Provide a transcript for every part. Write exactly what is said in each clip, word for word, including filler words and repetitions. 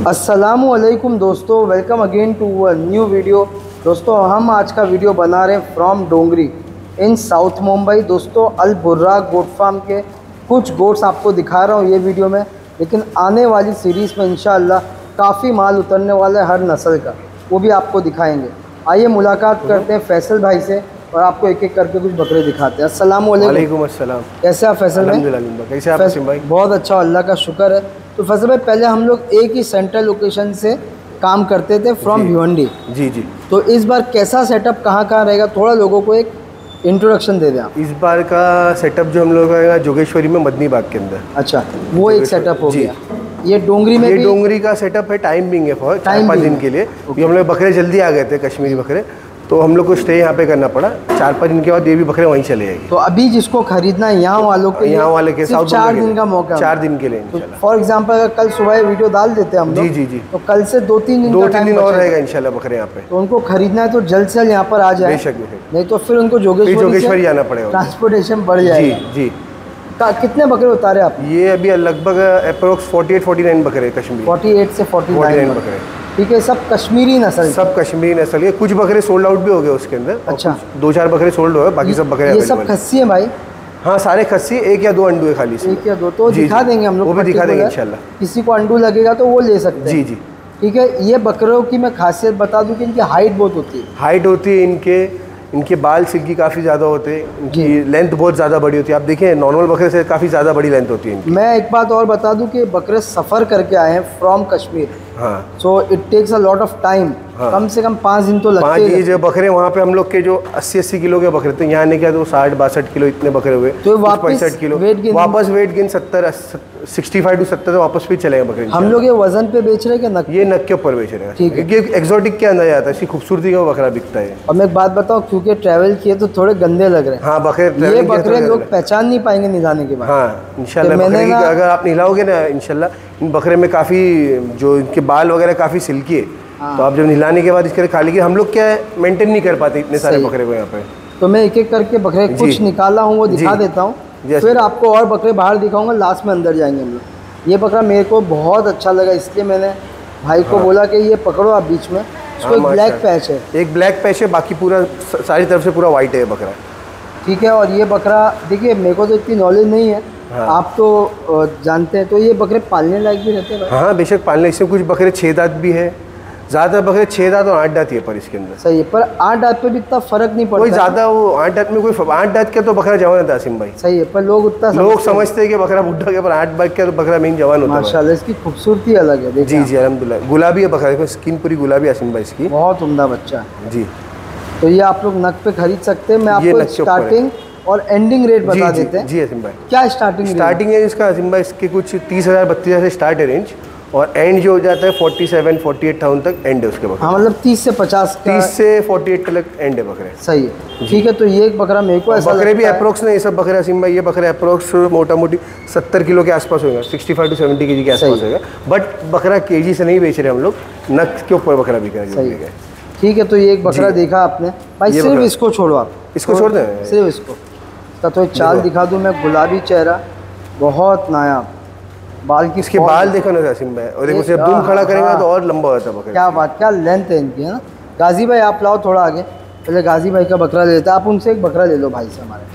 अस्सलामुअलैकुम दोस्तों, welcome again to a new video. दोस्तों हम आज का वीडियो बना रहे हैं from Dongri in south Mumbai. दोस्तों अल बुर्राक गोट फार्म के कुछ गोट्स आपको दिखा रहा हूँ ये वीडियो में, लेकिन आने वाली सीरीज़ में इंशाअल्लाह काफ़ी माल उतरने वाला है हर नस्ल का, वो भी आपको दिखाएंगे। आइए मुलाकात करते हैं फैसल भाई से और आपको एक एक करके कुछ बकरे दिखाते हैं। अस्सलाम वालेकुम। अस्सलाम। कैसे आप फैसल भाई? कैसे आप फैसल भाई? बहुत अच्छा, अल्लाह का शुक्र है। तो फैसल भाई, पहले हम लोग एक ही सेंट्रल लोकेशन से काम करते थे फ्रॉम भिवंडी। जी जी। तो इस बार कैसा सेटअप कहाँ कहाँ रहेगा, थोड़ा लोगों को एक इंट्रोडक्शन दे दें आप। इस बार का सेटअप जो हम लोग का जोगेश्वरी में मदनी बाग के अंदर। अच्छा, वो एक सेटअप हो गया। ये डोंगरी में ये भी डोंगरी का सेटअप है, टाइमिंग है फॉर चार पाँच दिन के लिए। ये हम लोग बकरे जल्दी आ गए थे, कश्मीरी बकरे, तो हम लोग को स्टे यहाँ पे करना पड़ा। चार पाँच दिन के बाद ये भी बकरे वहीं चले जाएंगे। तो अभी जिसको खरीदना है यहाँ वालों के यहाँ वाले के साथ चार दिन का मौका, चार दिन के लिए। फॉर एग्जाम्पल अगर कल सुबह वीडियो डाल देते हैं हम लोग, जी जी जी, तो कल से दो तीन दिन दो तीन दिन और रहेगा इंशाल्लाह बकरे यहाँ पे। तो उनको खरीदना है तो जल्द से जल्द यहाँ पर आ जाए, बेशक बेशक, नहीं तो फिर उनको जोगेश्वरी जोगेश्वरी आना पड़ेगा, ट्रांसपोर्टेशन बढ़ जाएगा। जी जी। कितने बकरे उतारे आप? ये अभी लगभग approx forty eight forty nine बकरे कश्मीरी, फोर्टी एट से फोर्टी नाइन बकरे। ठीक है, सब कश्मीरी नस्ल, सब कश्मीरी नस्ल के। कुछ बकरे सोल्ड आउट भी हो गए उसके अंदर। अच्छा, दो चार बकरे सोल्ड हो गए, बाकी सब बकरे ये सब खस्सी है भाई? हाँ सारे खस्सी, एक या दो अंडू है खाली, एक या दो तो दिखा देंगे हम लोग, वो भी दिखा देंगे इंशाल्लाह। किसी को अंडू लगेगा तो वो ले सकते हैं। जी जी ठीक है। ये बकरों की मैं खासियत बता दूं कि इनकी हाइट बहुत होती है। हाइट होती है इनके इनके बाल सिल्की काफ़ी ज़्यादा होते हैं, इनकी लेंथ बहुत ज़्यादा बड़ी होती है। आप देखिए नॉर्मल बकरे से काफ़ी ज़्यादा बड़ी लेंथ होती है इनकी। मैं एक बात और बता दूं कि बकरे सफ़र करके आए हैं फ्रॉम कश्मीर। हाँ, so it takes a lot of time. कम से कम पाँच दिन तो लगते हैं। जो बकरे वहाँ पे हम लोग के जो अस्सी अस्सी किलो के बकरे थे, यहाँ आने के बाद वो साठ बासठ किलो इतने बकरे हुए, तो वापस पैंसठ किलो वापस वेट गेन सत्तर सिक्सटी फाइव टू सत्तर वापस भी चलेगा बकरे। हम लोग ये वजन पे बेच रहे हैं कि ये नक के ऊपर बेच रहे हैं? ठीक है, क्योंकि एक्सोटिक के अंदर आता है, इसकी खूबसूरती का बकरा बिकता है। और मैं एक बात बताऊँ, क्योंकि ट्रैवल किए तो थोड़े गंदे लग रहे हैं। हाँ बकरे, ये बकरे लोग पहचान नहीं पाएंगे निलाने के बाद। हाँ इंशाल्लाह, बकरे की अगर आप निलाओगे ना इंशाल्लाह, इन बकरे में काफ़ी जो इनके बाल वगैरह काफ़ी सिल्की है। हाँ। तो आप जब निलाने के बाद इसके खाली, हम लोग क्या है मेंटेन नहीं कर पाते इतने सारे बकरे को यहाँ पे। तो मैं एक एक करके बकरे कुछ निकाला हूँ वो दिखा देता हूँ, फिर आपको और बकरे बाहर दिखाऊंगा, लास्ट में अंदर जाएंगे हम लोग। ये बकरा मेरे को बहुत अच्छा लगा, इसलिए मैंने भाई को बोला कि ये पकड़ो आप बीच में। इसको एक ब्लैक पैच है, एक ब्लैक पैच है, बाकी पूरा सारी तरफ से पूरा वाइट है बकरा। ठीक है। और ये बकरा देखिए, मेरे को तो इतनी नॉलेज नहीं है, हाँ। आप तो जानते हैं, तो ये बकरे पालने लायक भी रहते हैं? हाँ बेशक पालने, इसमें कुछ बकरे छः दांत भी है, ज़्यादा बकरे छः दांत और आठ दांत ही है पर इसके अंदर। सही है, पर आठ दांत पे भी इतना फर्क नहीं पड़ता। कोई ज़्यादा वो आठ दांत में कोई आठ दांत का तो बकरा जवान होता है आसिम भाई। सही है, पर लोग उतना लोग समझते हैं कि बकरा बुढ़ा के, पर आठ दांत का तो बकरा मेन जवान होता है। माशाल्लाह, इसकी खूबसूरती अलग है। जी जी अल्हम्दुलिल्लाह। गुलाबी है बकरा, स्किन पूरी गुलाबी आसिम भाई इसकी, बहुत उम्दा बच्चा जी। तो ये आप लोग नग पे खरीद सकते हैं। मैं आपको स्टार्टिंग और एंडिंग रेट बता देते हैं। जी आसिम भाई, क्या स्टार्टिंग स्टार्टिंग है इसका आसिम भाई, इसके कुछ तीस हज़ार बत्तीस हज़ार से स्टार्ट है रेंज, और एंड जो हो जाता है forty seven forty eight thousand तक एंड है उसके बकरे। हाँ मतलब तीस से पचास, तीस से फोर्टी एट तक एंड है बकरे। सही है, ठीक है। तो ये एक बकरा मेरे को ऐसा बकरे भी अप्रोक्स नहीं, सब बकरे आसिम भाई, ये बकरे अप्रोक्स मोटा मोटी सत्तर किलो के आसपास होगा, सिक्सटी फाइव टू सेवेंटी के जी के आसपास होगा। बट बकरा के जी से नहीं बेच रहे हम लोग, नक के ऊपर बकरा बिक रहा है। ठीक है, तो ये एक बकरा देखा आपने भाई, सिर्फ इसको छोड़ो आप, इसको छोड़ दें, सिर्फ इसको। इसका तो एक चाल दिखा दूँ मैं, गुलाबी चेहरा, बहुत नायाब बाल की, इसके बाल देखो ना आसिम भाई, और देखो जब दूम खड़ा करेंगे तो और लंबा होता है बकरा। क्या बात, क्या लेंथ है इनकी, है ना। गाजी भाई आप लाओ थोड़ा आगे, पहले गाजी भाई का बकरा ले लेते हैं। आप उनसे एक बकरा ले लो भाई से हमारे।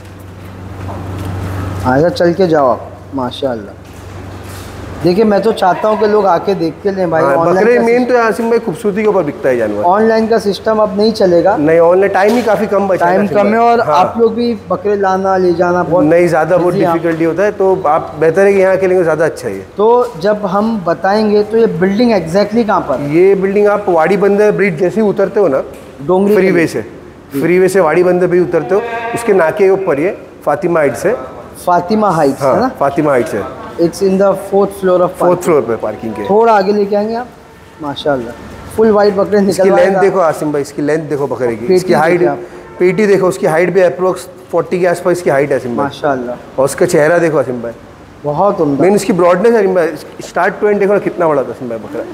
हाँ ऐसा चल के जाओ आप, माशाल्लाह। देखिए मैं तो चाहता हूँ कि लोग आके देख के लें भाई। हाँ, बकरे मेन तो आसिम भाई खूबसूरती के ऊपर बिकता है जानवर। ऑनलाइन का सिस्टम अब नहीं चलेगा, नहीं ऑनलाइन टाइम ही काफ़ी कम बचा, टाइम कम है, और हाँ। आप लोग भी बकरे लाना ले जाना बहुत नहीं, ज़्यादा बहुत डिफिकल्टी होता है, तो आप बेहतर है कि यहाँ के लिए ज़्यादा अच्छा है। तो जब हम बताएंगे तो ये बिल्डिंग एग्जैक्टली कहाँ पर? ये बिल्डिंग आप वाड़ी बंदर ब्रिज जैसे ही उतरते हो ना, डोंगरी फ्री वे से, फ्री वे से वाड़ी बंदर ब्रिज उतरते हो, उसके नाके के ऊपर ये फातिमा हाइट्स है। फातिमा हाइट्स है ना? फातिमा हाइट्स है। It's in the fourth floor of fourth floor पे पार्किंग के थोड़ा आगे लेके आएंगे आप। माशाल्लाह फुल वाइट बकरे निकल। इसकी लेंथ देखो आसिम भाई, इसकी लेंथ देखो बकरे की, इसकी हाइट, पेटी देखो, उसकी हाइट भी अप्रोक्स फोर्टी के आसपास इसकी हाइट है आसिम भाई, माशाल्लाह। और उसका चेहरा देखो आसिम भाई, बहुत उम्दा। मेन इसकी ब्रॉडनेस है आसिम भाई, स्टार्ट पॉइंट देखो ना कितना बड़ा था आसिम भाई बकरा,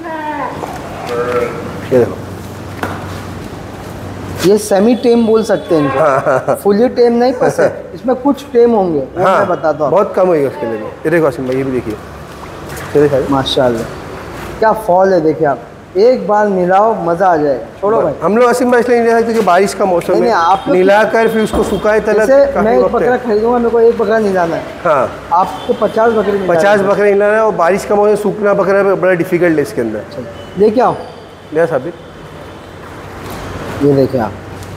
ये देखो। ये सेमी टेम बोल सकते हैं इनको, फुली टेम नहीं, पर इसमें कुछ टेम होंगे, वो हाँ, मैं बताता हूँ। बहुत कम होगा उसके लिए। ये देखो आसिम भाई, ये भी देखिए, माशाल्लाह। क्या फॉल है, देखिए आप एक बार मिलाओ मजा आ जाएगा। छोड़ो भाई, हम लोग असीम भाई इसलिए नहीं सकते कि बारिश का मौसम है, आप नीला कर फिर उसको सुखाए तलक। मैं एक बकरा खरीदूंगा, मेरे को एक बकरा निलाना है। हाँ, आपको पचास बकरे पचास बकरे निलाना है, और बारिश का मौसम सूखना बकरा बड़ा डिफिकल्ट है इसके अंदर। लेके आओ, ले साबित। ये देखिए आप,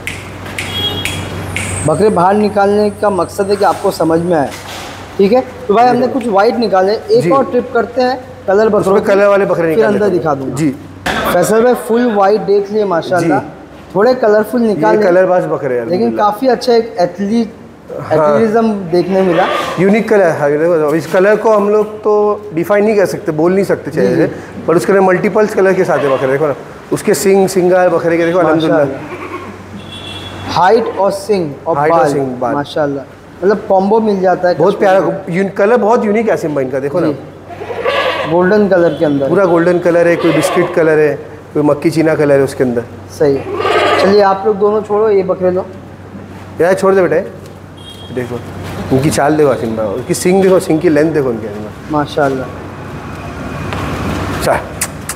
बकरे बाहर निकालने का मकसद है कि आपको समझ में आए, ठीक है। तो भाई हमने कुछ वाइट निकाले, एक और ट्रिप करते हैं कलर बकरों, कलर वाले बकरे फिर अंदर दिखा दूंगा जी। फैसल भाई फुल वाइट देख लिए माशाल्लाह, थोड़े कलरफुल निकाले, कलरबाज बकरे हैं लेकिन काफ़ी अच्छा एक एथलीट एथलीटिज्म देखने मिला, यूनिक कलर है। इस कलर को हम लोग तो डिफाइन नहीं कर सकते, बोल नहीं सकते चेहरे से, पर उसके मल्टीपल्स कलर के साथ है बकरे। देखो ना उसके सिंग सिंगार बकरे के, देखो अल्हम्दुलिल्लाह हाइट और सिंग और बाल माशाल्लाह, मतलब कॉम्बो मिल जाता है। बहुत प्यारा कलर, बहुत यूनिक है आसिम भाई इनका। देखो ना गोल्डन कलर के अंदर, पूरा गोल्डन कलर है, कोई बिस्किट कलर है, कोई मक्की चीना कलर है उसके अंदर। सही, चलिए आप लोग दोनों छोड़ो, ये बकरे लो यार, छोड़ दे बेटे। देखो उनकी चाल देखो आसिम भाई, उनकी सिंग देखो, सिंग की लेंथ देखो उनके माशाल्लाह। चल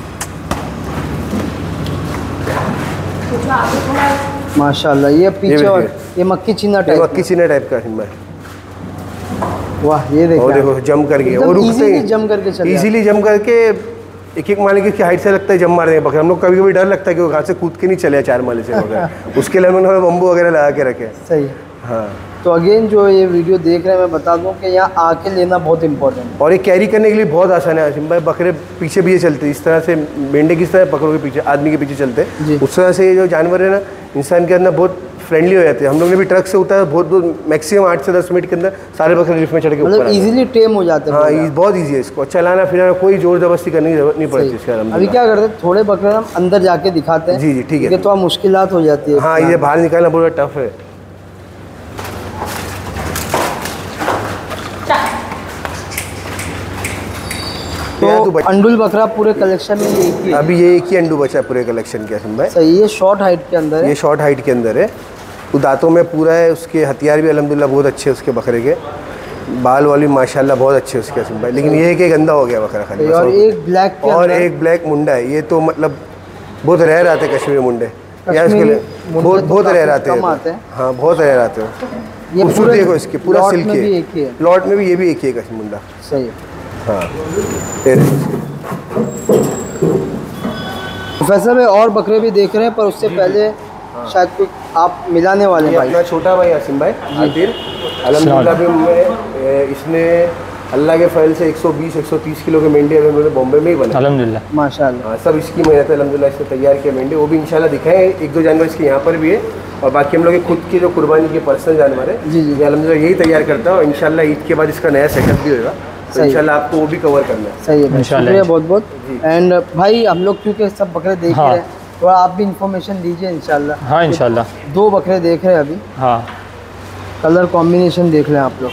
माशाल्लाह, ये पीछे और ये मक्की चीना टाइप, मक्की चीना टाइप का आसिम भाई। वाह, ये देखो, और देखो जम करके, और इजीली जम करके चले, इजीली जम करके एक एक माले की हाइट से लगता है जम मारने के बकरे। हम लोग कभी कभी डर लगता है कि वो घास से कूद के नहीं चले चार माले से वगैरह उसके लिए उन्होंने बम्बू वगैरह लगा के रखे। सही, हाँ। तो अगेन जो ये वीडियो देख रहे हैं, मैं बता दूं कि यहाँ आके लेना बहुत इंपॉर्टेंट है, और ये कैरी करने के लिए बहुत आसान है आसिम भाई। बकरे पीछे भी ये चलते हैं, इस तरह से मेंढे किस तरह बकरों के पीछे, आदमी के पीछे चलते हैं, उस तरह से ये जो जानवर है ना इंसान के अंदर बहुत फ्रेंडली हो जाते हैं। हम लोग ने भी ट्रक से उतारा, बहुत बहुत मैक्सिमम आठ से दस मिनट के अंदर सारे बकरे लिफ्ट में चढ़ के मतलब इजीली टेम हो जाते हैं। हाँ, बहुत ईजी है, इसको चलाना फिराना कोई जोर जबरदस्ती करने की जरूरत नहीं पड़ती इसका। अभी क्या करते हैं, थोड़े बकरे हम अंदर जाके दिखाते हैं। जी जी ठीक है, तो मुश्किलात हो जाती है। हाँ, ये बाहर निकालना बहुत टफ है। तो अंडुल बकरा पूरे कलेक्शन में ये एक ही है। अभी ये एक ही अंडू बचा है पूरे कलेक्शन के आसिम भाई। सही, ये शॉर्ट हाइट के अंदर है, ये शॉर्ट हाइट के अंदर है, वो दांतों में पूरा है, उसके हथियार भी अल्हम्दुलिल्लाह बहुत अच्छे उसके बकरे के, बाल वाली माशाल्लाह बहुत अच्छे उसके आसिम भाई। लेकिन ये है कि गंदा हो गया बकरा खाली, और एक ब्लैक के और एक ब्लैक मुंडा है। ये तो मतलब बहुत रेयर आते हैं कश्मीरी मुंडे, या इसके लिए बहुत बहुत रेयर आते हैं। हाँ, बहुत रेयर आते हैं। खूबसूरती देखो इसकी, पूरा सिल्की है, लॉट में भी ये भी एक ही है कश्मीरी मुंडा। सही, हाँ। प्रोफेसर भाई और बकरे भी देख रहे हैं, पर उससे पहले शायद कुछ आप मिलाने वाले हैं भाई। अपना छोटा भाई आसिम भाई आदिर, अल्हम्दुलिल्लाह भी मैं इसने अल्लाह के फैल से एक सौ बीस एक सौ तीस किलो के मेंढे अभी उन्होंने बॉम्बे में ही बना, अल्हम्दुलिल्लाह माशाल्लाह। हाँ, सब इसकी मेहनत है अल्हम्दुलिल्लाह, इसने तैयार किया मेंढे। वो भी इंशाल्लाह दिखाएं, एक दो जानवर इसके यहाँ पर भी है, और बाकी हम लोग के खुद की जो कुर्बानी के पर्सनल जानवर है जी जी, ये अल्हम्दुलिल्लाह यही तैयार करता है, और इंशाल्लाह ईद के बाद इसका नया सेटअप भी होगा, तो इंशाल्लाह आपको वो भी कवर करना है। सही है, शुक्रिया बहुत बहुत। एंड भाई हम लोग क्योंकि सब बकरे देख रहे हैं, तो आप भी इंफॉर्मेशन दीजिए इंशाल्लाह। हाँ इंशाल्लाह, दो बकरे देख रहे हैं अभी। हाँ, कलर कॉम्बिनेशन देख लें आप लोग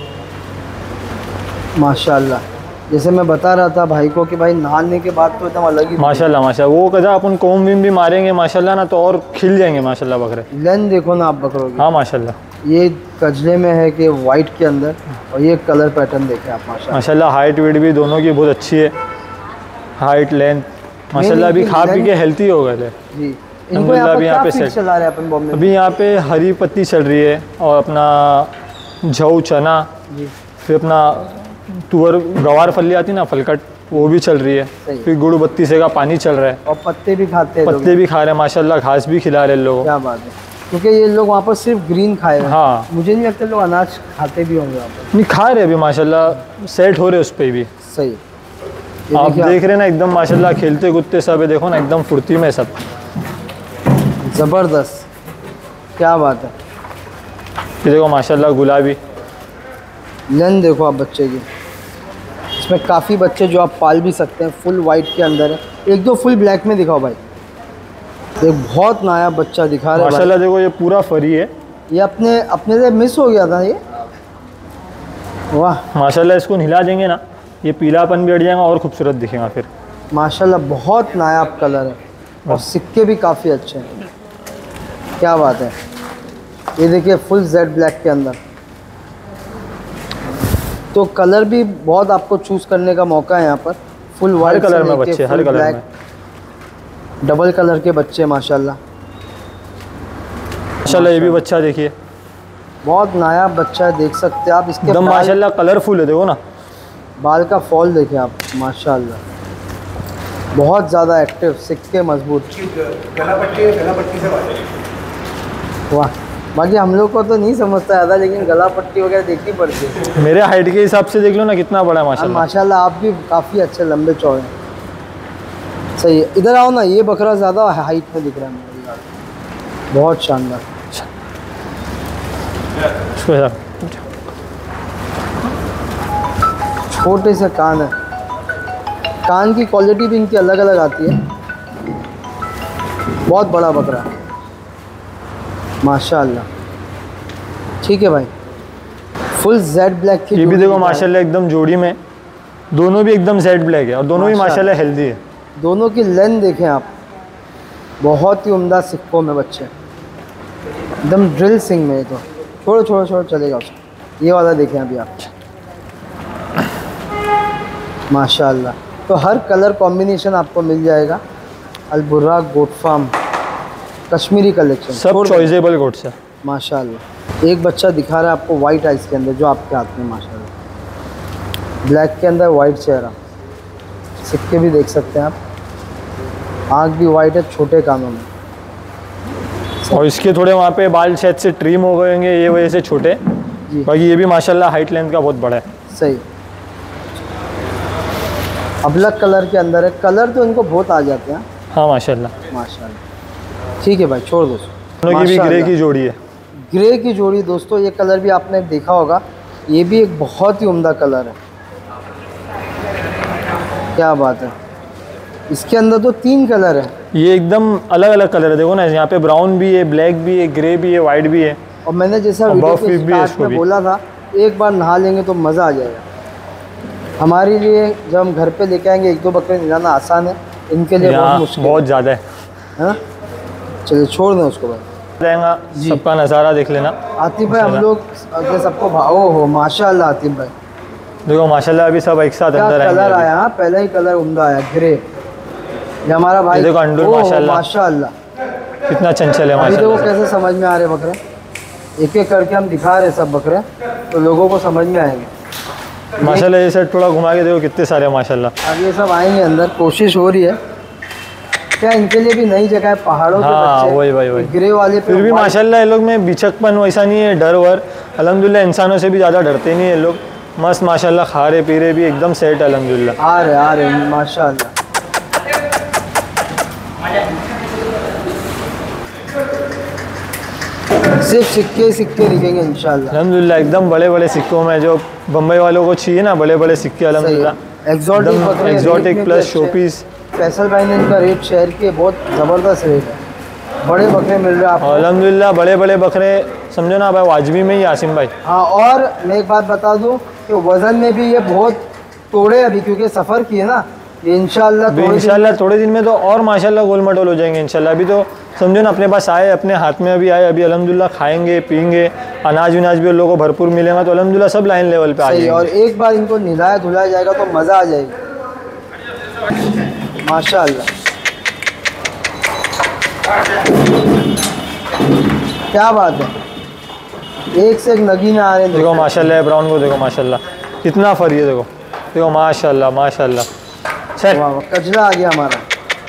माशाल्लाह। जैसे मैं बता रहा था भाई को कि भाई नहाने के बाद तो एकदम अलग ही माशाल्लाह माशाल्लाह। वो कदा अपन कोम विम भी मारेंगे माशाल्लाह ना, तो और खिल जाएंगे माशाल्लाह बकरे। लेंथ देखो ना आप बकरों की। हाँ माशाल्लाह, ये कजले में है कि वाइट के अंदर, और ये कलर पैटर्न देखें आप माशाल्लाह। माशाल्लाह हाइट वेट भी दोनों की बहुत अच्छी है, हाइट लेंथ माशाल्लाह। अभी खा पी के हेल्थी हो गए थे जी। इनको यहाँ पे क्या फीड चला रहे हैं अपन बॉम्बे? अभी यहाँ पे हरी पत्ती चल रही है, और अपना जौ चना जी, फिर अपना तुअर गवार फली आती ना फलकट, वो भी चल रही है, फिर गुड़ बत्ती से का पानी चल रहा है, और पत्ते भी खाते हैं, पत्ते भी खा रहे हैं माशाल्लाह, घास भी खिला रहे हैं लोगों। क्या बात है, क्योंकि ये लोग वहाँ पर सिर्फ ग्रीन खाए। हाँ, मुझे नहीं लगता लोग अनाज खाते भी होंगे वहाँ पर। नहीं खा रहे अभी माशाल्लाह, सेट हो रहे उस पर भी। सही, आप देख रहे हैं ना एकदम माशाल्लाह, खेलते कूदते सब है, देखो ना एकदम फुर्ती में सब, ज़बरदस्त, क्या बात है। ये देखो माशाल्लाह गुलाबी लेंथ देखो आप बच्चे की, इसमें काफ़ी बच्चे जो आप पाल भी सकते हैं। फुल वाइट के अंदर है, एक दो फुल ब्लैक में दिखाओ भाई। एक बहुत नायाब बच्चा दिखा रहा है माशाल्लाह, देखो ये पूरा फरी है, ये अपने अपने से मिस हो गया था ये। वाह माशाल्लाह, इसको हिला देंगे ना, ये पीलापन भी हट जाएगा और खूबसूरत दिखेगा फिर माशाल्लाह। बहुत नायाब कलर है, और सिक्के भी काफ़ी अच्छे हैं, क्या बात है। ये देखिए फुल जेड ब्लैक के अंदर, तो कलर भी बहुत आपको चूज़ करने का मौका है यहाँ पर। फुल हर वाइट कलर में बच्चे, हर कलर में डबल कलर के बच्चे माशाल्लाह। माशाल्लाह ये भी बच्चा देखिए, बहुत नायाब बच्चा है, देख सकते हैं आप। इसके एकदम माशाल्लाह कलरफुल है, देखो ना बाल का फॉल देखिए आप माशाल्लाह, बहुत ज़्यादा एक्टिव, सिक्के मजबूत, गला पट्टी गला पट्टी से वाह। बाकी हम लोग को तो नहीं समझता ज़्यादा, लेकिन गला पट्टी वगैरह देखनी पड़ती है। मेरे हाइट के हिसाब से देख लो ना कितना बड़ा है माशाल्लाह। माशाल्लाह आप भी काफ़ी अच्छे लंबे चौड़े, सही है। इधर आओ ना, ये बकरा ज़्यादा हाइट में दिख रहा है मेरे, बहुत शानदार। छोटे से कान है, कान की क्वालिटी भी इनकी अलग अलग आती है। बहुत बड़ा बकरा है माशाल्लाह। ठीक है भाई, फुल जेड ब्लैक की ये भी देखो माशाल्लाह एकदम जोड़ी में, दोनों भी एकदम जेड ब्लैक है और दोनों भी माशाल्लाह हेल्दी है। दोनों की लेंथ देखें आप, बहुत ही उम्दा सिक्कों में बच्चे, एकदम ड्रिल सिंग में। तो छोड़ो छोड़ो छोड़ो चलेगा उसको। ये वाला देखें अभी आप माशाल्लाह। तो हर कलर कॉम्बिनेशन आपको मिल जाएगा। Al Burraq goat farm Kashmiri collection, सब चॉइसेबल गोट्स है माशाल्लाह। एक बच्चा दिखा रहा है आपको वाइट आइस के अंदर, जो आपके हाथ में माशाल्लाह, ब्लैक के अंदर वाइट चेहरा, सिक्के भी देख सकते हैं आप, आँख भी वाइट है, छोटे कानों में। और इसके थोड़े वहाँ पे बाल शायद से ट्रिम हो गए होंगे, ये वजह से छोटे। बाकी ये भी माशाल्लाह हाइट लेंथ का बहुत बड़ा है। सही, अबलग कलर के अंदर है, कलर तो इनको बहुत आ जाते हैं। हाँ माशाल्लाह माशाल्लाह। ठीक है भाई, छोड़ दो। दोनों की भी ग्रे की जोड़ी है, ग्रे की जोड़ी दोस्तों। ये कलर भी आपने देखा होगा, ये भी एक बहुत ही उम्दा कलर है, क्या बात है। इसके अंदर तो तीन कलर है, ये एकदम अलग अलग कलर है। देखो ना, यहाँ पे ब्राउन भी है, ब्लैक भी है, ग्रे भी है, वाइट भी है। और मैंने जैसा वीडियो के स्टार्ट में बोला था, एक बार नहा लेंगे तो मज़ा आ जाएगा। हमारे लिए जब हम घर पे लेके आएंगे, एक दो बकरे नहलाना आसान है, इनके लिए बहुत मुश्किल, बहुत ज़्यादा है। हाँ चलिए छोड़ दें उसको भाई, रहेगा सबका नज़ारा देख लेना। आतिफ भाई हम लोग अगर सबको भाओ हो माशाल्लाह। आतिफ भाई देखो माशाल्लाह अभी सब एक साथ अंदर आएंगे। कलर आया, पहला ही कलर उम्दा आया, ग्रे। ये हमारा भाई देखो अंडूर माशाल्लाह माशाल्लाह कितना चंचल है अभी देखो माशाल्लाह। कैसे समझ में आ रहे बकरे, एक एक करके हम दिखा रहे सब बकरे, तो लोगों को समझ में आएंगे माशाल्लाह। ये साइड थोड़ा घुमा के देखो कितने सारे माशाल्लाह। अब ये सब आएंगे अंदर, कोशिश हो रही है। क्या इनके लिए भी नई जगह है, पहाड़ों हाँ, के बच्चे, वही वही वही ग्रे वाले पे फिर भी माशाल्लाह ये लोग में बिचकपन वैसा नहीं है, डर वर अल्हम्दुलिल्लाह, इंसानों से भी ज़्यादा डरते नहीं है लोग। मस्त माशाल्लाह, खा रहे पी रहे भी एकदम सेट अल्हम्दुलिल्लाह। आ रहे आ रहे माशाल्लाह। सिर्फ सिक्के सिक्के दिखेंगे इंशाल्लाह अल्हम्दुलिल्लाह, एकदम बड़े बड़े सिक्कों में, जो बम्बई वालों को चाहिए ना, बड़े बड़े सिक्के अल्हम्दुलिल्लाह। Exotic exotic plus showpiece. Faisal भाई ने इनका रेट शेयर किए, बहुत ज़बरदस्त रेट है, बड़े बकरे मिल रहे हैं आपको अल्हम्दुलिल्लाह। बड़े बड़े बकरे समझो ना भाई, वाजबी में ही आसिम भाई। हाँ, और मैं एक बात बता दूँ कि वज़न में भी ये बहुत तोड़े अभी, क्योंकि सफ़र किए ना ये इंशाल्लाह इंशाल्लाह थोड़े दिन में तो और माशाल्लाह गोल मटोल हो जाएंगे इंशाल्लाह। अभी तो समझो ना अपने पास आए, अपने हाथ में अभी आए, अभी अल्हम्दुलिल्लाह खाएंगे पिएंगे, अनाज वनाज भी उन लोगों को भरपूर मिलेगा, तो अल्हम्दुलिल्लाह सब लाइन लेवल पे आ जाएंगे। और एक बार इनको नहलाया धुलाया जाएगा तो मज़ा आ जाएगा माशाल्लाह। क्या बात है, एक से एक नगीना आ रहे हैं। देखो माशाल्लाह ब्राउन को देखो माशाल्लाह कितना फरी है, देखो देखो माशाल्लाह माशाल्लाह। चल वाह, कचरा आ गया हमारा।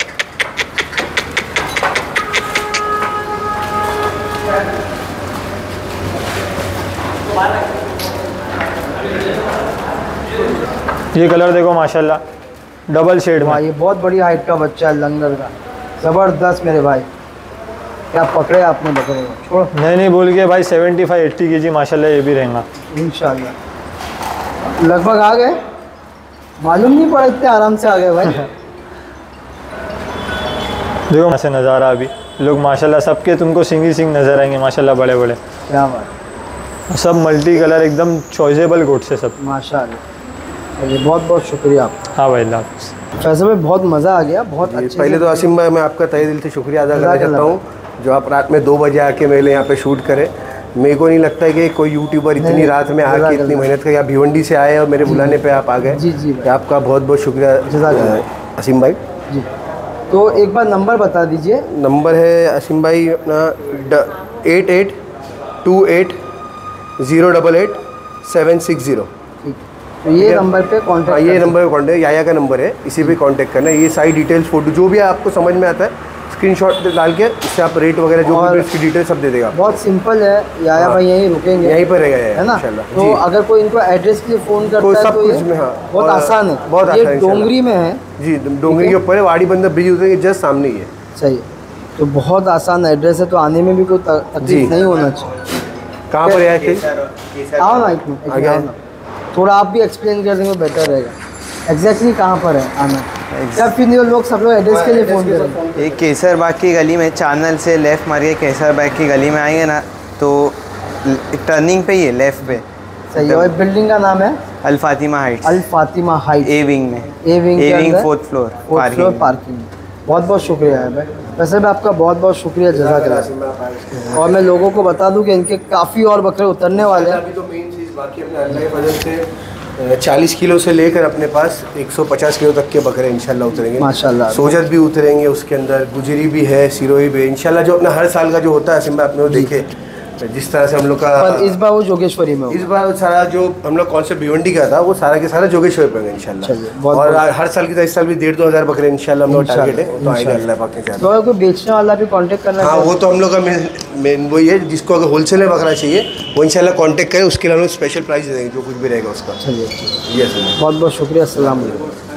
ये कलर देखो माशाल्लाह, डबल शेड में। ये बहुत बड़ी हाइट का बच्चा है लंगर का, ज़बरदस्त मेरे भाई। क्या पकड़े आपने बकरे को, छोड़। नहीं नहीं बोल के भाई सेवेंटी फाइव एट्टी के जी माशाल्लाह ये भी रहेगा इंशाल्लाह। लगभग आ गए, मालूम नहीं पड़ा, इतने आराम से आ गए भाई। देखो ऐसे नज़ारा अभी लोग माशाल्लाह सबके तुमको सिंग ही सिंग नज़र आएंगे माशाल्लाह, बड़े बड़े। क्या बात, सब मल्टी कलर एकदम चॉइसेबल गोट से सब माशाल्लाह। चलिए बहुत बहुत शुक्रिया आपका। हाँ भाई, अल्लाह हाफ़िज़। वैसे में बहुत मज़ा आ गया, बहुत अच्छे। पहले तो आसिम भाई मैं आपका तहे दिल से शुक्रिया अदा करना चाहता हूँ, जो आप रात में दो बजे आके मेरे लिए यहाँ पे शूट करें। मेरे को नहीं लगता है कि कोई यूट्यूबर इतनी रात में आके इतनी मेहनत कर, या भिवंडी से आए और मेरे बुलाने पे आप आ गए। जी जी आपका बहुत बहुत शुक्रिया असीम भाई जी। तो एक बार नंबर बता दीजिए। नंबर है असीम भाई अपना eight eight two eight zero double eight seven six zero. तो ये नंबर पे कांटेक्ट, ये नंबर पे कांटेक्ट, याया का नंबर है, इसी पे कांटेक्ट करना है। ये सारी डिटेल्स फोटो जो भी आपको समझ में आता है स्क्रीनशॉट डाल के इससे आप रेट वगैरह जो भी इसकी डिटेल सब दे देगा। बहुत सिंपल है, याया भाई यहीं रुकेंगे, यहीं पर रहेगा है ना। तो अगर कोई इनको एड्रेस के लिए फ़ोन करता है सब तो कुछ में, हाँ बहुत आसान है। बहुत आसान है। डोंगरी में है जी, डोंगरी के ऊपर है, वाड़ी बंदर ब्रिज उतरेंगे जस्ट सामने ही है। सही, तो बहुत आसान एड्रेस है, तो आने में भी कोई तकलीफ नहीं होना चाहिए। कहाँ पर है? आओ ना एक मिनट, थोड़ा आप भी एक्सप्लेन कर देंगे बेटर रहेगा। एग्जैक्टली कहाँ पर है आना? क्या फिर लोग सब लोग एड्रेस के लिए फ़ोन कर रहे हैं? एक केसर बाग की गली में, चैनल से लेफ़्ट मारिए, केसर बाग की गली में आएंगे ना तो टर्निंग पे ही है, लेफ़्ट पे। सही है। और बिल्डिंग का नाम है Al Fatima heights. Al Fatima heights, A wing में, A wing A wing fourth floor, fourth floor parking. बहुत बहुत शुक्रिया है भाई, वैसे भी आपका बहुत बहुत शुक्रिया, जज़ाकल्लाह। और मैं लोगों को बता दूं कि इनके काफ़ी और बकरे उतरने वाले हैं। अभी तो मेन चीज़ बाकी अपने अल्लाह के फजल से चालीस किलो से लेकर अपने पास एक सौ पचास किलो तक के बकरे इंशाल्लाह उतरेंगे माशाल्लाह। सोजत भी उतरेंगे, उसके अंदर गुजरी भी है, सिरोही भी है इंशाल्लाह। जो अपना हर साल का जो होता है सिम्बा, आपने वो देखे जिस तरह से हम लोग का, पर इस बार वो जोगेश्वरी में, इस बार सारा जो हम लोग कॉन्सेप्ट भिवंडी का था वो सारा के सारा जोगेश्वरी पे इंशाल्लाह। और हर साल की तरह इस साल भी डेढ़ दो हज़ार बकरे इंशाल्लाह हम लोग टारगेट है, तो आएगा अल्लाह पाक के साथ। तो अगर कोई बेचने वाला भी कांटेक्ट करना, हाँ वो तो हम लोग का मेन मेन वही है, जिसको अगर होलसेल में बकरा चाहिए वो इंशाल्लाह कांटेक्ट करें, उसके लिए हम लोग स्पेशल प्राइस दे देंगे जो कुछ भी रहेगा उसका। चलिए, यस, बहुत बहुत शुक्रिया, अस्सलाम वालेकुम।